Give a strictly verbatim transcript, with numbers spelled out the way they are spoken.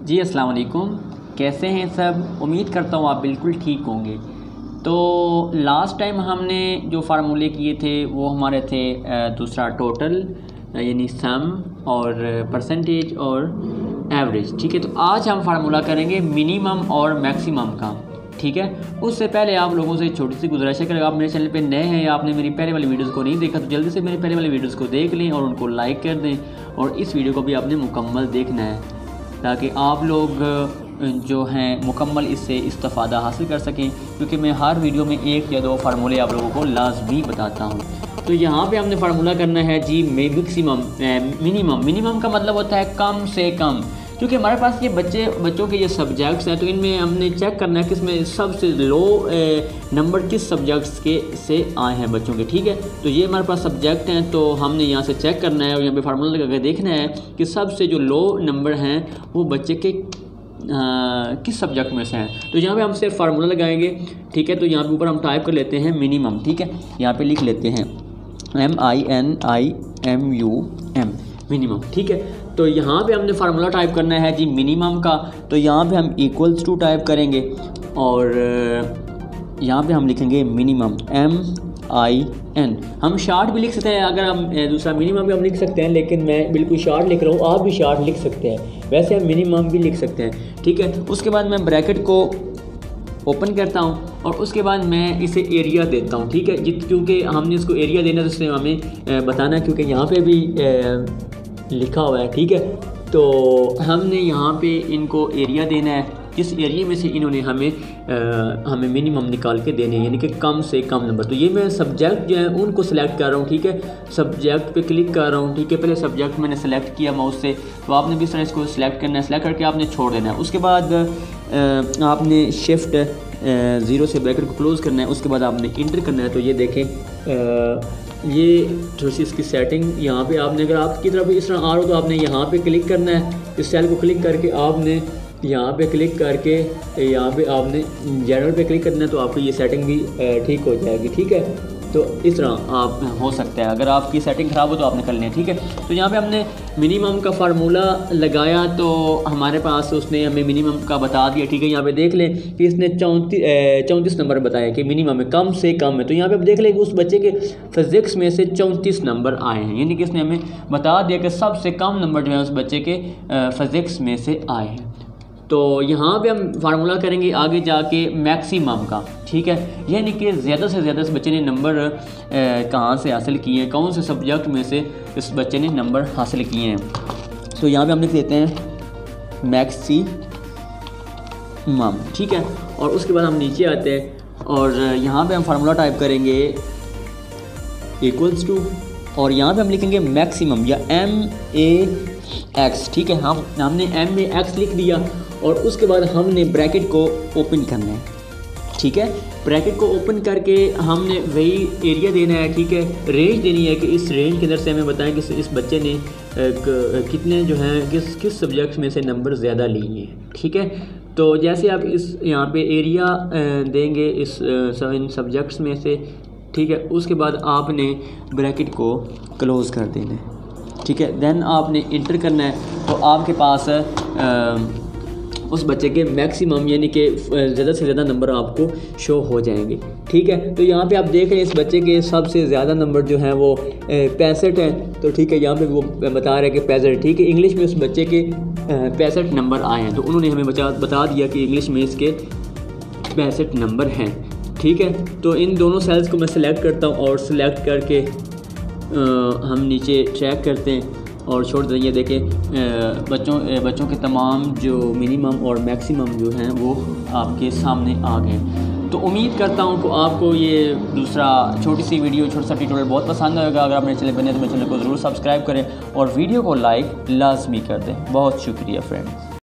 जी अस्सलाम वालेकुम, कैसे हैं सब। उम्मीद करता हूँ आप बिल्कुल ठीक होंगे। तो लास्ट टाइम हमने जो फार्मूले किए थे वो हमारे थे दूसरा टोटल यानी सम और परसेंटेज और एवरेज। ठीक है, तो आज हम फार्मूला करेंगे मिनिमम और मैक्सिमम का। ठीक है, उससे पहले आप लोगों से छोटी सी गुजारिश है कि अगर आप मेरे चैनल पे नए हैं या आपने मेरी पहले वाली वीडियोस को नहीं देखा तो जल्दी से मेरे पहले वाली वीडियोस को देख लें और उनको लाइक कर दें, और इस वीडियो को भी आपने मुकम्मल देखना है ताकि आप लोग जो हैं मुकम्मल इससे इस्तेफ़ादा हासिल कर सकें, क्योंकि मैं हर वीडियो में एक या दो फार्मूले आप लोगों को लाजमी बताता हूँ। तो यहाँ पे हमने फार्मूला करना है जी मैक्सिमम मिनिमम। मिनिमम का मतलब होता है कम से कम, क्योंकि हमारे पास ये बच्चे बच्चों के ये सब्जेक्ट्स हैं तो इनमें हमने चेक करना है कि इसमें सबसे लो नंबर किस सब्जेक्ट्स के से आए हैं बच्चों के। ठीक है, तो ये हमारे पास सब्जेक्ट हैं तो हमने यहाँ से चेक करना है और यहाँ पे फार्मूला लगा के देखना है कि सबसे जो लो नंबर हैं वो बच्चे के आ, किस सब्जेक्ट में से हैं। तो यहाँ पे हम सिर्फ फार्मूला लगाएंगे। ठीक है, तो यहाँ पे ऊपर हम टाइप कर लेते हैं मिनिमम। ठीक है, यहाँ पे लिख लेते हैं M I N I M U M minimum. ठीक है, तो यहाँ पे हमने फार्मूला टाइप करना है जी मिनिमम का। तो यहाँ पे हम इक्वल्स टू टाइप करेंगे और यहाँ पे हम लिखेंगे मिनिमम एम आई एन। हम शार्ट भी लिख सकते हैं, अगर हम दूसरा मिनिमम भी हम लिख सकते हैं, लेकिन मैं बिल्कुल शार्ट लिख रहा हूँ, आप भी शार्ट लिख सकते हैं, वैसे हम मिनिमम भी लिख सकते हैं। ठीक है, उसके बाद मैं ब्रैकेट को ओपन करता हूँ और उसके बाद मैं इसे एरिया देता हूँ। ठीक है, जित क्योंकि हमने इसको एरिया देना है तो इसमें हमें बताना है, क्योंकि यहाँ पे भी ए, लिखा हुआ है। ठीक है, तो हमने यहाँ पे इनको एरिया देना है, जिस एरिया में से इन्होंने हमें आ, हमें मिनिमम निकाल के देने हैं, यानी कि कम से कम नंबर। तो ये मैं सब्जेक्ट जो है उनको सेलेक्ट कर रहा हूँ। ठीक है, सब्जेक्ट पे क्लिक कर रहा हूँ। ठीक है, पहले सब्जेक्ट मैंने सेलेक्ट किया माउस से, तो आपने भी इस तरह इसको सिलेक्ट करना है, सेलेक्ट करके आपने छोड़ देना है। उसके बाद आ, आपने शिफ्ट ज़ीरो से ब्रैकेट को क्लोज़ करना है, उसके बाद आपने इंटर करना है। तो ये देखें आ, ये थोड़ी सी इसकी सेटिंग यहाँ पे आपने, अगर आपकी तरफ इस तरह आ रहा हो तो आपने यहाँ पे क्लिक करना है, इस सेल को क्लिक करके आपने यहाँ पे क्लिक करके यहाँ पे आपने जनरल पे क्लिक करना है, तो आपकी ये सेटिंग भी ठीक हो जाएगी। ठीक है, तो इस तरह आप हो सकता है, अगर आपकी सेटिंग ख़राब हो तो आपने कर लें। ठीक है, तो यहाँ पे हमने मिनिमम का फार्मूला लगाया तो हमारे पास उसने हमें मिनिमम का बता दिया। ठीक है, यहाँ पे देख लें कि इसने चौंतीस चौंतीस नंबर बताया कि मिनिमम में कम से कम है। तो यहाँ पे आप देख लें कि उस बच्चे के फिज़िक्स में से चौंतीस नंबर आए हैं, यानी कि इसने हमें बता दिया कि सबसे कम नंबर जो है उस बच्चे के फिज़िक्स में से आए हैं। तो यहाँ पे हम फार्मूला करेंगे आगे जाके मैक्सिमम का। ठीक है, यानी कि ज़्यादा से ज़्यादा इस बच्चे ने नंबर कहाँ से हासिल किए हैं, कौन से सब्जेक्ट में से इस बच्चे ने नंबर हासिल किए हैं। तो यहाँ पे हम लिख देते हैं मैक्सिमम। ठीक है, और उसके बाद हम नीचे आते हैं और यहाँ पे हम फार्मूला टाइप करेंगे इक्वल्स टू, और यहाँ पे हम लिखेंगे मैक्सिमम या एम ए एक्स। ठीक है, हम हमने एम ए एक्स लिख दिया और उसके बाद हमने ब्रैकेट को ओपन करना है। ठीक है, ब्रैकेट को ओपन करके हमने वही एरिया देना है। ठीक है, रेंज देनी है कि इस रेंज के अंदर से हमें बताएं कि इस बच्चे ने कितने जो हैं किस किस सब्जेक्ट में से नंबर ज़्यादा लिए हैं। ठीक है, तो जैसे आप इस यहाँ पे एरिया देंगे इस इन सब्जेक्ट्स में से। ठीक है, उसके बाद आपने ब्रैकेट को क्लोज़ कर देना है। ठीक है, देन आपने इंटर करना है, तो आपके पास आ, उस बच्चे के मैक्सिमम यानी कि ज़्यादा से ज़्यादा नंबर आपको शो हो जाएंगे। ठीक है, तो यहाँ पे आप देख रहे हैं इस बच्चे के सबसे ज़्यादा नंबर जो हैं वो पैंसठ हैं। तो ठीक है, यहाँ पे वो बता रहे हैं कि पैंसठ। ठीक है, इंग्लिश में उस बच्चे के पैंसठ नंबर आए हैं, तो उन्होंने हमें बता बता दिया कि इंग्लिश में इसके पैंसठ नंबर हैं। ठीक है, तो इन दोनों सेल्स को मैं सिलेक्ट करता हूँ और सिलेक्ट करके आ, हम नीचे ट्रैक करते हैं और छोड़ दें। ये देखें बच्चों बच्चों के तमाम जो मिनिमम और मैक्सिमम जो हैं वो आपके सामने आ गए। तो उम्मीद करता हूँ कि आपको ये दूसरा छोटी सी वीडियो छोटा सा ट्यूटोरियल बहुत पसंद आएगा। अगर आप मेरे चैनल बने तो मेरे चैनल को ज़रूर सब्सक्राइब करें और वीडियो को लाइक लाजमी कर दें। बहुत शुक्रिया फ्रेंड्स।